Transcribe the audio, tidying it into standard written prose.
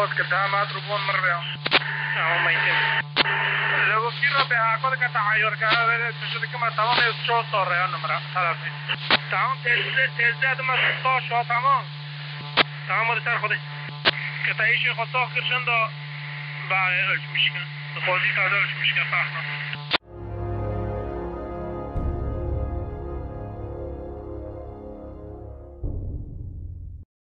خود که 10 متر بون مر بیا اما میتین لو کی رو به آقا که تعایر کرده شده که ما تمام از 4 تا ریان نمره طرفی تمام تزداد ما 6 شو تمام سر خودی که تایش خود ساخت کرشن دا با ölçmüşken خودی تازه ölçmüşken فهمم